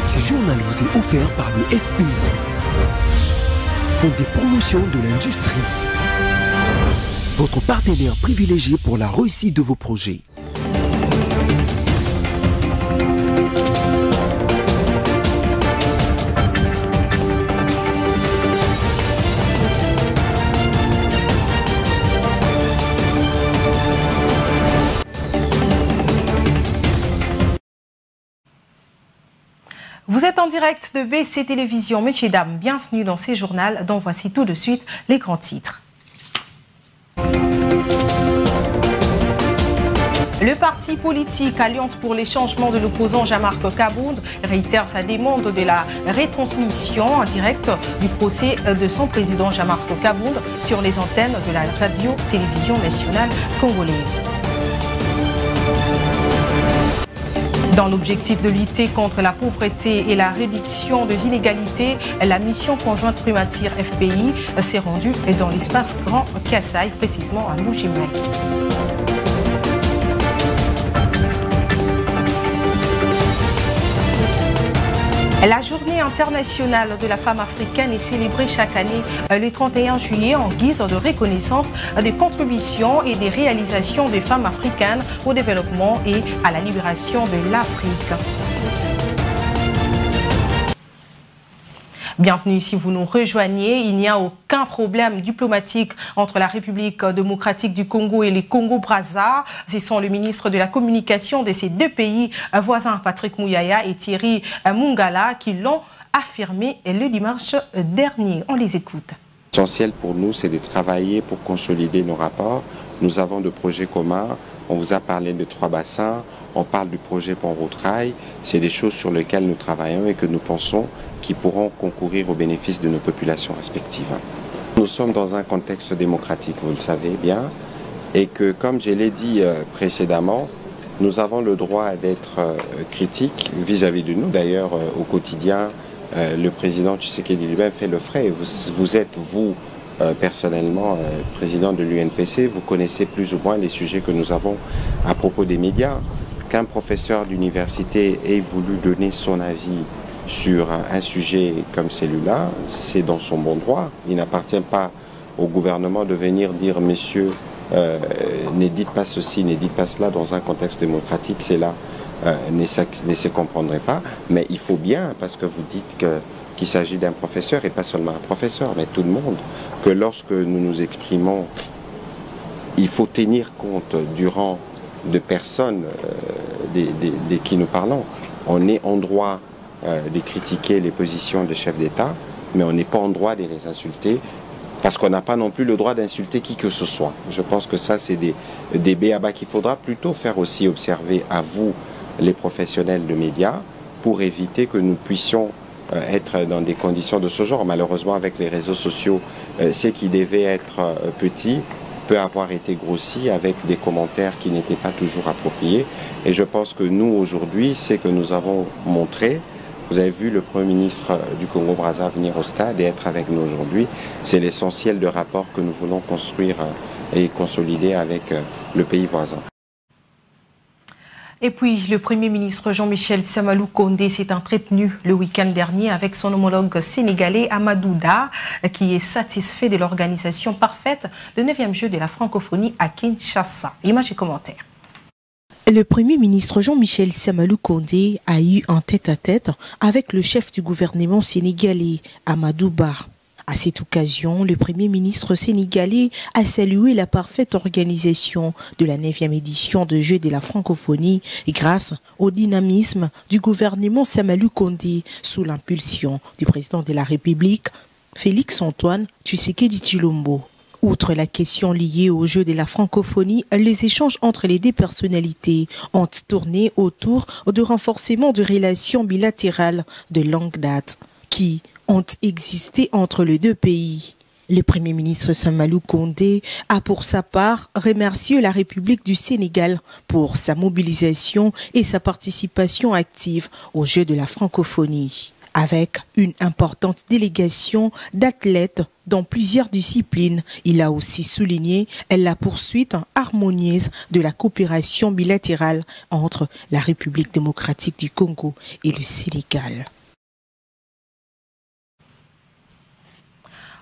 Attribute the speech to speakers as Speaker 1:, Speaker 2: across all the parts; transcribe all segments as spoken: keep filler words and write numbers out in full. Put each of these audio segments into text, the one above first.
Speaker 1: Ce journal vous est offert par le F P I, Fonds des promotions de l'industrie, votre partenaire privilégié pour la réussite de vos projets.
Speaker 2: Vous êtes en direct de B C Télévision. Messieurs et dames, bienvenue dans ces journaux dont voici tout de suite les grands titres. Le parti politique Alliance pour les changements de l'opposant Jean-Marc Kabound réitère sa demande de la retransmission en direct du procès de son président Jean-Marc Kabound sur les antennes de la radio-télévision nationale congolaise. Dans l'objectif de lutter contre la pauvreté et la réduction des inégalités, la mission conjointe primature F P I s'est rendue dans l'espace Grand Kassai, précisément à Mbuji-Mayi. La journée internationale de la femme africaine est célébrée chaque année le trente et un juillet en guise de reconnaissance des contributions et des réalisations des femmes africaines au développement et à la libération de l'Afrique. Bienvenue si vous nous rejoignez. Il n'y a aucun problème diplomatique entre la République démocratique du Congo et les Congo-Brazza. Ce sont le ministre de la Communication de ces deux pays voisins, Patrick Mouyaya et Thierry Mungala, qui l'ont affirmé le dimanche dernier. On les écoute.
Speaker 3: L'essentiel pour nous, c'est de travailler pour consolider nos rapports. Nous avons de projets communs. On vous a parlé de trois bassins. On parle du projet Pont-Route-Rail. C'est des choses sur lesquelles nous travaillons et que nous pensons qui pourront concourir au bénéfice de nos populations respectives. Nous sommes dans un contexte démocratique, vous le savez bien, et que, comme je l'ai dit euh, précédemment, nous avons le droit d'être euh, critiques vis-à-vis de nous. D'ailleurs, euh, au quotidien, euh, le président Tshisekedi lui-même fait le frais. Vous, vous êtes, vous, euh, personnellement, euh, président de l'U N P C, vous connaissez plus ou moins les sujets que nous avons à propos des médias. Qu'un professeur d'université ait voulu donner son avis sur un sujet comme celui-là, c'est dans son bon droit. Il n'appartient pas au gouvernement de venir dire « Messieurs, euh, ne dites pas ceci, ne dites pas cela » dans un contexte démocratique, c'est là, euh, ne, ne se comprendrait pas. Mais il faut bien, parce que vous dites que, qu'il s'agit d'un professeur, et pas seulement un professeur, mais tout le monde, que lorsque nous nous exprimons, il faut tenir compte du rang de personnes euh, des, des, des qui nous parlons. On est en droit de critiquer les positions des chefs d'État, mais on n'est pas en droit de les insulter, parce qu'on n'a pas non plus le droit d'insulter qui que ce soit. Je pense que ça, c'est des, des B A B A qu'il faudra plutôt faire aussi observer à vous, les professionnels de médias, pour éviter que nous puissions euh, être dans des conditions de ce genre. Malheureusement, avec les réseaux sociaux, euh, ce qui devait être euh, petit peut avoir été grossi avec des commentaires qui n'étaient pas toujours appropriés. Et je pense que nous, aujourd'hui, c'est que nous avons montré. Vous avez vu le Premier ministre du Congo-Brazza venir au stade et être avec nous aujourd'hui. C'est l'essentiel de rapport que nous voulons construire et consolider avec le pays voisin.
Speaker 2: Et puis, le Premier ministre Jean-Michel Samalou Kondé s'est entretenu le week-end dernier avec son homologue sénégalais Amadou Dar, qui est satisfait de l'organisation parfaite du neuvième jeu de la francophonie à Kinshasa. Images et commentaires.
Speaker 4: Le Premier ministre Jean-Michel Samalou Kondé a eu un tête-à-tête avec le chef du gouvernement sénégalais, Amadou Ba. À cette occasion, le Premier ministre sénégalais a salué la parfaite organisation de la neuvième édition de Jeux de la francophonie grâce au dynamisme du gouvernement Samalou Kondé sous l'impulsion du président de la République, Félix-Antoine Tshisekedi Tshilombo. Outre la question liée au jeu de la francophonie, les échanges entre les deux personnalités ont tourné autour du renforcement de relations bilatérales de longue date qui ont existé entre les deux pays. Le Premier ministre Samalou Kondé a pour sa part remercié la République du Sénégal pour sa mobilisation et sa participation active au jeu de la francophonie. Avec une importante délégation d'athlètes dans plusieurs disciplines, il a aussi souligné la poursuite harmonieuse de la coopération bilatérale entre la République démocratique du Congo et le Sénégal.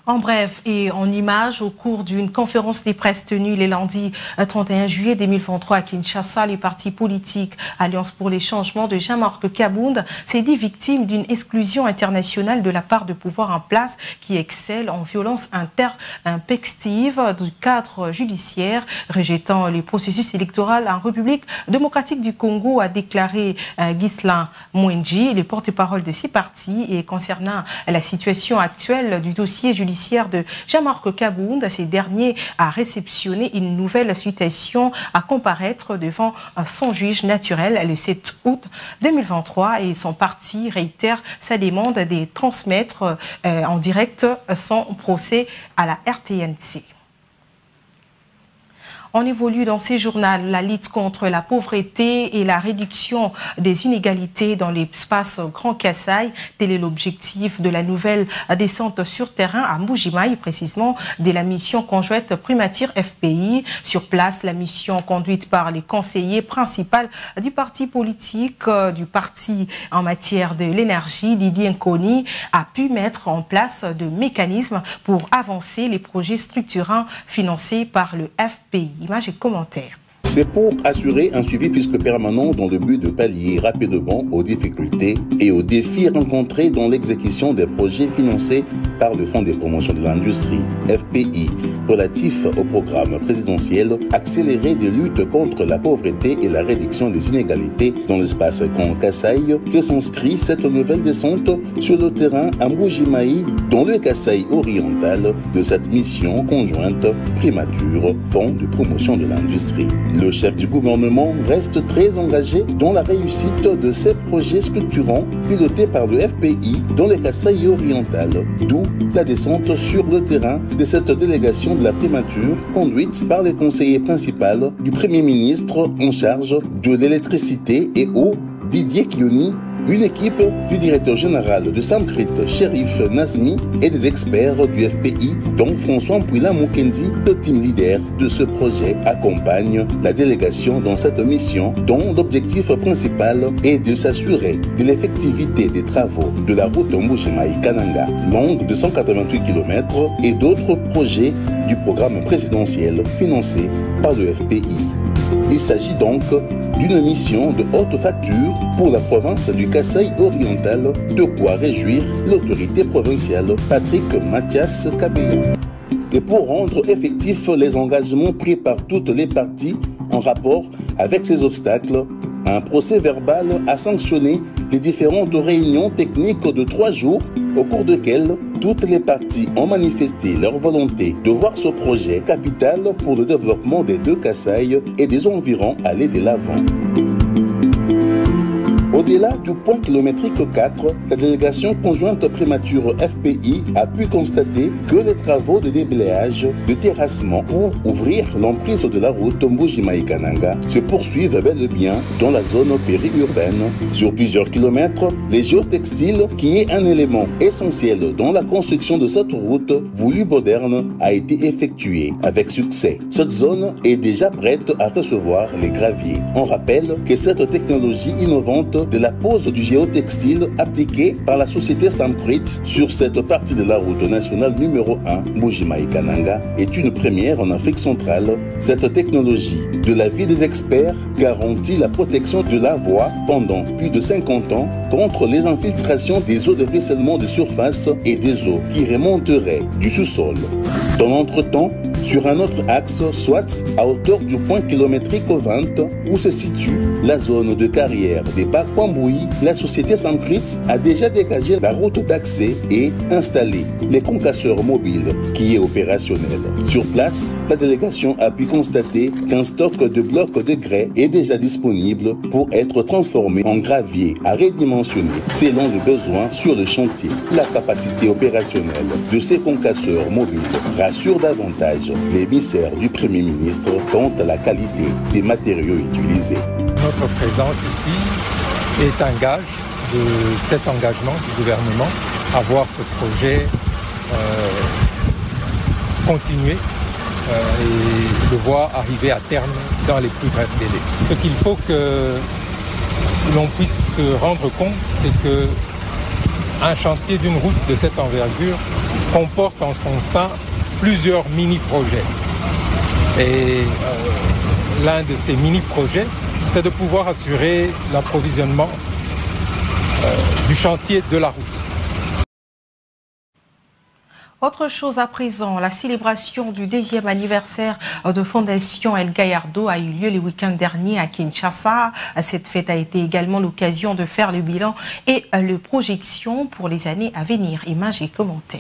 Speaker 2: En bref et en images, au cours d'une conférence des presse tenue les lundis trente et un juillet deux mille vingt-trois à Kinshasa, les partis politiques Alliance pour les changements de Jean-Marc Kabound s'est dit victime d'une exclusion internationale de la part de pouvoirs en place qui excellent en violence intempestive du cadre judiciaire, rejetant le processus électoral en République démocratique du Congo, a déclaré euh, Ghislain Mwenji, le porte-parole de ces partis, et concernant la situation actuelle du dossier judiciaire de Jean-Marc Kabound, ces derniers a réceptionné une nouvelle citation à comparaître devant son juge naturel le sept août deux mille vingt-trois et son parti réitère sa demande de transmettre euh, en direct son procès à la R T N C. On évolue dans ces journaux la lutte contre la pauvreté et la réduction des inégalités dans l'espace Grand Kasaï. Tel est l'objectif de la nouvelle descente sur terrain à Mbujimayi, précisément de la mission conjointe Primature F P I. Sur place, la mission conduite par les conseillers principaux du parti politique, du parti en matière de l'énergie, Didier Nkoni, a pu mettre en place de mécanismes pour avancer les projets structurants financés par le F P I. Images et commentaires.
Speaker 5: C'est pour assurer un suivi plus que permanent dans le but de pallier rapidement aux difficultés et aux défis rencontrés dans l'exécution des projets financés par le Fonds de promotion de l'industrie, F P I, relatif au programme présidentiel accéléré de lutte contre la pauvreté et la réduction des inégalités dans l'espace Grand Kasaï, que s'inscrit cette nouvelle descente sur le terrain à Mbujimayi, dans le Kasaï oriental, de cette mission conjointe Primature, Fonds de promotion de l'industrie. Le chef du gouvernement reste très engagé dans la réussite de ces projets structurants pilotés par le F P I dans le Kasaï oriental, d'où la descente sur le terrain de cette délégation de la primature conduite par les conseillers principaux du Premier ministre en charge de l'électricité et eau, Didier Kioni, une équipe du directeur général de Samkrit, Shérif Nazmi, et des experts du F P I, dont François Mpouila Mukendi, le team leader de ce projet, accompagne la délégation dans cette mission, dont l'objectif principal est de s'assurer de l'effectivité des travaux de la route Mbujimayi-Kananga, longue de cent quatre-vingt-huit kilomètres, et d'autres projets du programme présidentiel financé par le F P I. Il s'agit donc d'une mission de haute facture pour la province du Kasaï oriental, de quoi réjouir l'autorité provinciale Patrick Mathias Kabeya. Et pour rendre effectifs les engagements pris par toutes les parties en rapport avec ces obstacles, un procès verbal a sanctionné les différentes réunions techniques de trois jours au cours desquelles toutes les parties ont manifesté leur volonté de voir ce projet capital pour le développement des deux Kasaï et des environs aller de l'avant. Au-delà du point kilométrique quatre, la délégation conjointe Primature F P I a pu constater que les travaux de déblayage, de terrassement pour ouvrir l'emprise de la route Mbujimayi-Kananga se poursuivent bel et bien dans la zone périurbaine. Sur plusieurs kilomètres, les géotextiles, qui est un élément essentiel dans la construction de cette route voulue moderne, a été effectué avec succès. Cette zone est déjà prête à recevoir les graviers. On rappelle que cette technologie innovante de la pose du géotextile appliquée par la société Samkrit sur cette partie de la route nationale numéro un, Mbujimayi-Kananga, est une première en Afrique centrale. Cette technologie, de l'avis des experts, garantit la protection de la voie pendant plus de cinquante ans contre les infiltrations des eaux de ruissellement de surface et des eaux qui remonteraient du sous-sol. Dans l'entretemps, sur un autre axe, soit à hauteur du point kilométrique vingt, où se situe la zone de carrière des Bakwambouyi, la société Samkrit a déjà dégagé la route d'accès et installé les concasseurs mobiles qui est opérationnel. Sur place, la délégation a pu constater qu'un stock de blocs de grès est déjà disponible pour être transformé en gravier à redimensionner selon les besoins sur le chantier. La capacité opérationnelle de ces concasseurs mobiles rassure davantage l'émissaire du Premier ministre quant à la qualité des matériaux utilisés.
Speaker 6: Notre présence ici est un gage de cet engagement du gouvernement à voir ce projet euh, continuer euh, et le voir arriver à terme dans les plus brefs délais. Ce qu'il faut que l'on puisse se rendre compte, c'est que un chantier d'une route de cette envergure comporte en son sein plusieurs mini-projets. Et euh, l'un de ces mini-projets, c'est de pouvoir assurer l'approvisionnement euh, du chantier de la route.
Speaker 2: Autre chose à présent, la célébration du deuxième anniversaire de Fondation El Gallardo a eu lieu le week-end dernier à Kinshasa. Cette fête a été également l'occasion de faire le bilan et les projections pour les années à venir. Images et commentaires.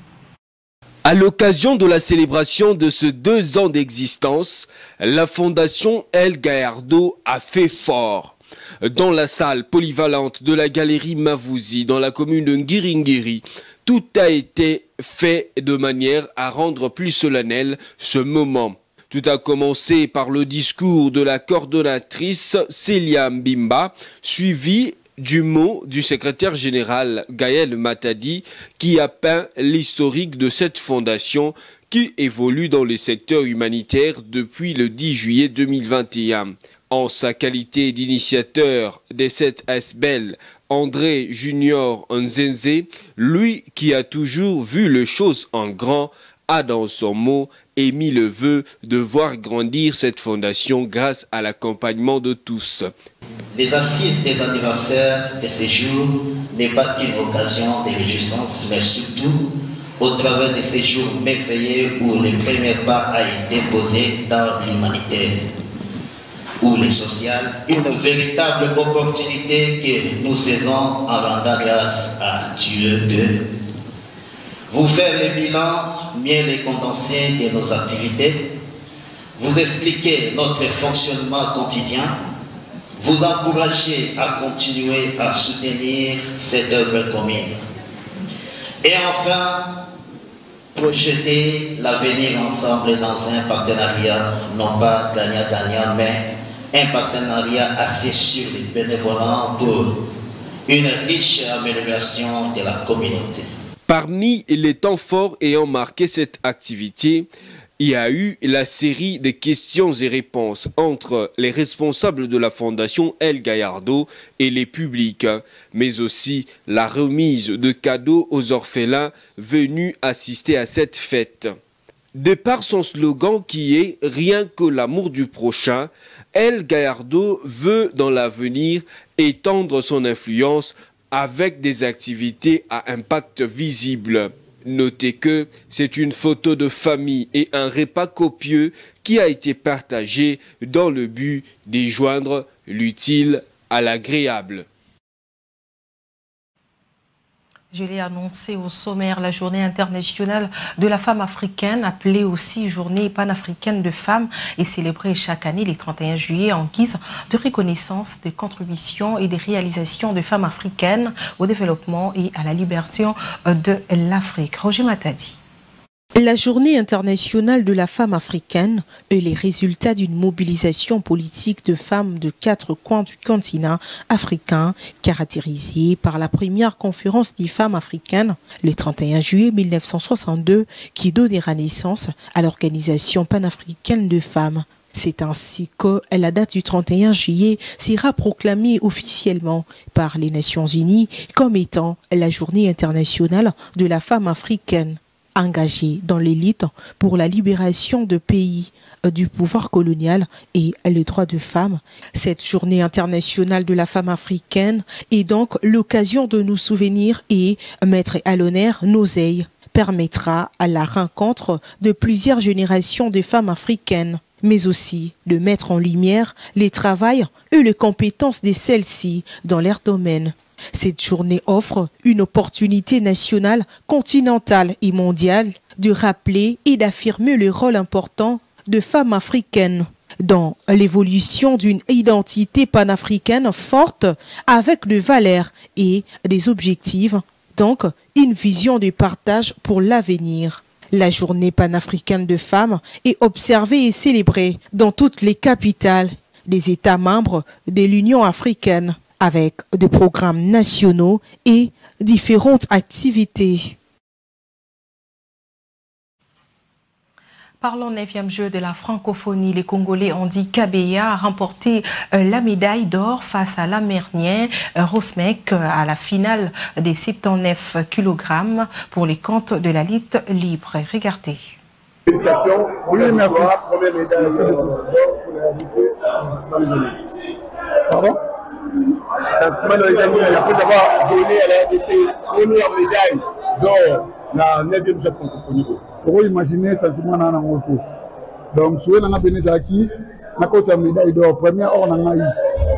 Speaker 7: À l'occasion de la célébration de ce deux ans d'existence, la Fondation El Gallardo a fait fort. Dans la salle polyvalente de la galerie Mavouzi, dans la commune de Ngiringiri, tout a été fait de manière à rendre plus solennel ce moment. Tout a commencé par le discours de la coordonnatrice Célia Mbimba, suivi du mot du secrétaire général Gaël Matadi, qui a peint l'historique de cette fondation qui évolue dans le secteur humanitaire depuis le dix juillet deux mille vingt et un. En sa qualité d'initiateur de cette A S B E L, André Junior Nzenze, lui qui a toujours vu les choses en grand, a dans son mot émis le vœu de voir grandir cette fondation grâce à l'accompagnement de tous.
Speaker 8: Les assises des anniversaires de ces jours n'est pas qu'une occasion de réjouissance, mais surtout au travers de ces jours merveilleux où le premier pas a été posé dans l'humanité ou le social, une véritable opportunité que nous saisons en rendant grâce à Dieu de vous faire le bilan, mieux les condenser de nos activités, vous expliquer notre fonctionnement quotidien, vous encourager à continuer à soutenir cette œuvre commune. Et enfin, projeter l'avenir ensemble dans un partenariat, non pas gagnant-gagnant, mais un partenariat assez sur les bénévolents pour une riche amélioration de la communauté.
Speaker 7: Parmi les temps forts ayant marqué cette activité, il y a eu la série de questions et réponses entre les responsables de la Fondation El Gallardo et les publics, mais aussi la remise de cadeaux aux orphelins venus assister à cette fête. De par son slogan qui est « Rien que l'amour du prochain », El Gallardo veut dans l'avenir étendre son influence avec des activités à impact visible. Notez que c'est une photo de famille et un repas copieux qui a été partagé dans le but d'y joindre l'utile à l'agréable.
Speaker 2: Je l'ai annoncé au sommaire, la journée internationale de la femme africaine, appelée aussi journée panafricaine de femmes, est célébrée chaque année les trente et un juillet en guise de reconnaissance des contributions et des réalisations de femmes africaines au développement et à la libération de l'Afrique. Roger Matadi.
Speaker 4: La journée internationale de la femme africaine est les résultats d'une mobilisation politique de femmes de quatre coins du continent africain, caractérisée par la première conférence des femmes africaines, le trente et un juillet mille neuf cent soixante-deux, qui donnera naissance à l'Organisation panafricaine de femmes. C'est ainsi que la date du trente et un juillet sera proclamée officiellement par les Nations Unies comme étant la journée internationale de la femme africaine. Engagée dans l'élite pour la libération de pays du pouvoir colonial et les droits de femmes. Cette journée internationale de la femme africaine est donc l'occasion de nous souvenir et mettre à l'honneur nos aïeux, permettra à la rencontre de plusieurs générations de femmes africaines, mais aussi de mettre en lumière les travails et les compétences de celles-ci dans leur domaine. Cette journée offre une opportunité nationale, continentale et mondiale de rappeler et d'affirmer le rôle important de femmes africaines dans l'évolution d'une identité panafricaine forte avec des valeurs et des objectifs, donc une vision de partage pour l'avenir. La journée panafricaine de femmes est observée et célébrée dans toutes les capitales des États membres de l'Union africaine, avec des programmes nationaux et différentes activités.
Speaker 2: Parlons neuvième jeu de la francophonie. Les Congolais Andy Kabeya a remporté la médaille d'or face à l'Amérien Rosmek à la finale des soixante-dix-neuf kilogrammes pour les comptes de la lutte libre. Regardez.
Speaker 9: Oui, merci. Merci beaucoup. Pardon? Sentiment dans les amis, après avoir donné à la R D C une médaille d'or la neuvième jeu de francophonie. Pour imaginer le sentiment dans le retour. Donc, si vous avez Benezaki, vous avez médaille d'or, première or, vous avez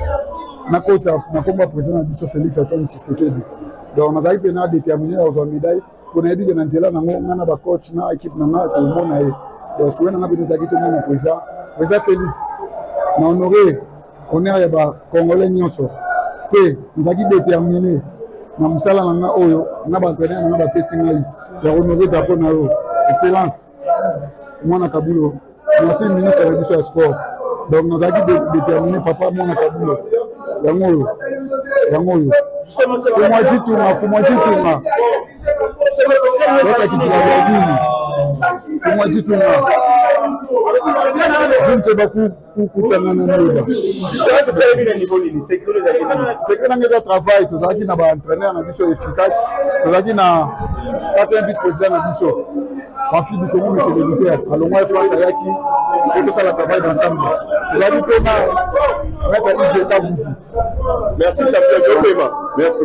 Speaker 9: le président de Félix Antoine Tshisekedi. Donc, nous avons déterminé à avoir une médaille pour nous aider à faire un coach, une équipe, tout le monde. Donc, si vous avez Benezaki, tout le monde, le président, président Félix, nous avons honoré, on est les Congolais, nous avons déterminé. Na musala nanga oyo na bantraîneur nanga bapesi ngai ya honorer drapeau na yo excellence mwana Kabulo merci ministre de biso ya sport donc nazaki déterminé papa mwana Kabulo yango oyo yango oyo fumwa chitunga fumwa chitunga basa kitula babini fumwa chitunga jinte baku kutana na neba c'est que dans les travail tous aki na ba entraîneur na biso efficace tous aki na quatrième vice-président na biso Rafi du Congo monsieur le militaire alongwa France ayaki et tout ça la travail ensemble tous aki pena mettre une étape ici merci champion merci.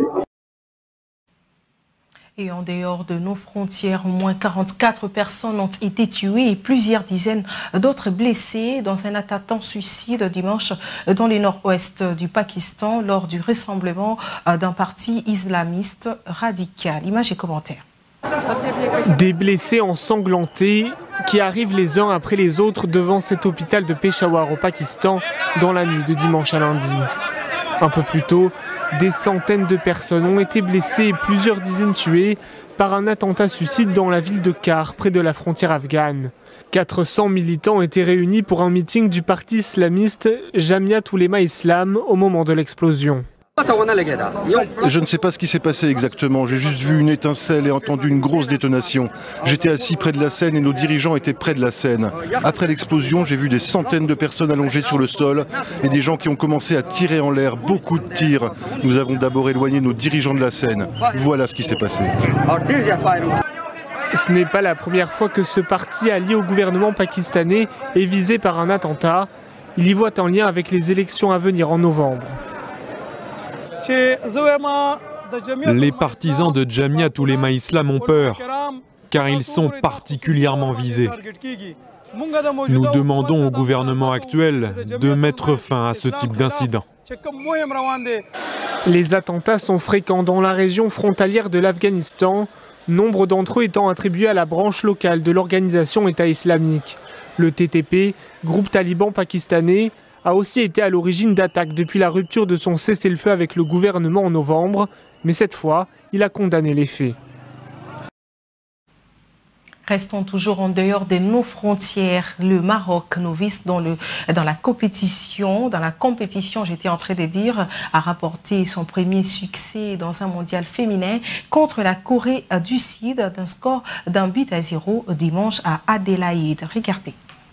Speaker 2: Et en dehors de nos frontières, au moins quarante-quatre personnes ont été tuées et plusieurs dizaines d'autres blessées dans un attentat suicide dimanche dans le nord-ouest du Pakistan lors du rassemblement d'un parti islamiste radical. Images et commentaires.
Speaker 10: Des blessés ensanglantés qui arrivent les uns après les autres devant cet hôpital de Peshawar au Pakistan dans la nuit de dimanche à lundi. Un peu plus tôt, des centaines de personnes ont été blessées et plusieurs dizaines tuées par un attentat suicide dans la ville de Kar, près de la frontière afghane. quatre cents militants étaient réunis pour un meeting du parti islamiste Jamia Ulema Islam au moment de l'explosion.
Speaker 11: Je ne sais pas ce qui s'est passé exactement, j'ai juste vu une étincelle et entendu une grosse détonation. J'étais assis près de la scène et nos dirigeants étaient près de la scène. Après l'explosion, j'ai vu des centaines de personnes allongées sur le sol et des gens qui ont commencé à tirer en l'air, beaucoup de tirs. Nous avons d'abord éloigné nos dirigeants de la scène. Voilà ce qui s'est passé.
Speaker 10: Ce n'est pas la première fois que ce parti allié au gouvernement pakistanais est visé par un attentat. Il y voit un lien avec les élections à venir en novembre.
Speaker 12: Les partisans de Jamia Ulema Islam ont peur, car ils sont particulièrement visés. Nous demandons au gouvernement actuel de mettre fin à ce type d'incident.
Speaker 10: Les attentats sont fréquents dans la région frontalière de l'Afghanistan, nombre d'entre eux étant attribués à la branche locale de l'organisation État islamique. Le T T P, groupe taliban pakistanais, a aussi été à l'origine d'attaques depuis la rupture de son cessez-le-feu avec le gouvernement en novembre, mais cette fois, il a condamné les faits.
Speaker 2: Restons toujours en dehors de nos frontières. Le Maroc, novice dans, le, dans la compétition, dans la compétition, j'étais en train de dire, a rapporté son premier succès dans un mondial féminin contre la Corée du Sud d'un score d'un but à zéro dimanche à Adélaïde. Regardez.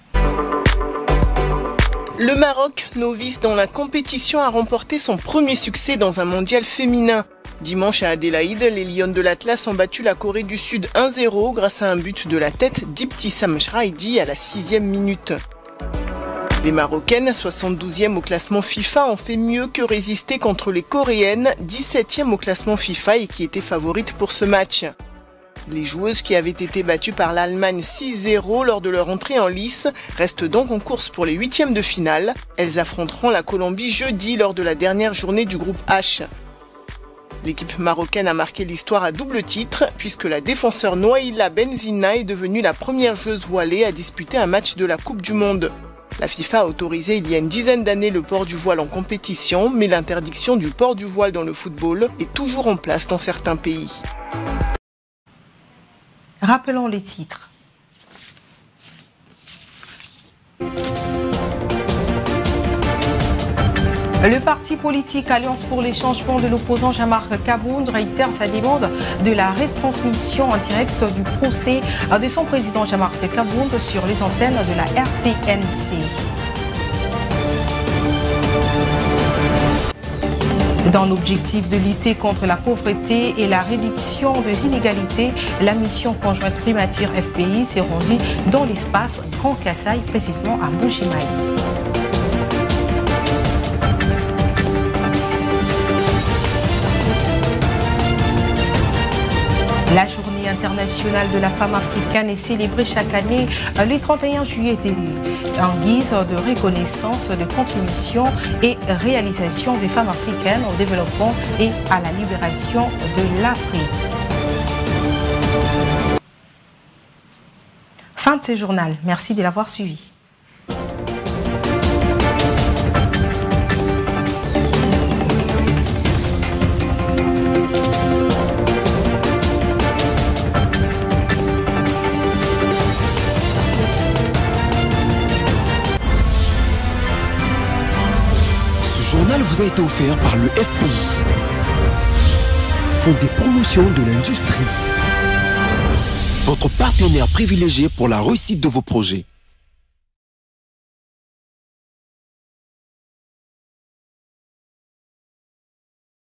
Speaker 13: Le Maroc, novice dans la compétition, a remporté son premier succès dans un mondial féminin. Dimanche à Adélaïde, les Lionnes de l'Atlas ont battu la Corée du Sud un zéro grâce à un but de la tête d'Ibtissam Shraidi à la sixième minute. Les Marocaines, soixante-douzième au classement FIFA, ont fait mieux que résister contre les Coréennes, dix-septième au classement FIFA et qui étaient favorites pour ce match. Les joueuses qui avaient été battues par l'Allemagne six zéro lors de leur entrée en lice restent donc en course pour les huitièmes de finale. Elles affronteront la Colombie jeudi lors de la dernière journée du groupe H. L'équipe marocaine a marqué l'histoire à double titre puisque la défenseur Noaïla Benzina est devenue la première joueuse voilée à disputer un match de la Coupe du Monde. La FIFA a autorisé il y a une dizaine d'années le port du voile en compétition, mais l'interdiction du port du voile dans le football est toujours en place dans certains pays.
Speaker 2: Rappelons les titres. Le parti politique Alliance pour les changements de l'opposant Jean-Marc Kabound réitère sa demande de la retransmission en direct du procès de son président Jean-Marc Kabound sur les antennes de la R T N C. Dans l'objectif de lutter contre la pauvreté et la réduction des inégalités, la mission conjointe Primature F P I s'est rendue dans l'espace Grand Kasaï, précisément à Bujimaï. La journée internationale de la femme africaine est célébrée chaque année le trente et un juillet en guise de reconnaissance de contributions et réalisations des femmes africaines au développement et à la libération de l'Afrique. Fin de ce journal. Merci de l'avoir suivi.
Speaker 1: Ce journal vous a été offert par le F P I, Fonds des promotions de l'industrie, votre partenaire privilégié pour la réussite de vos projets.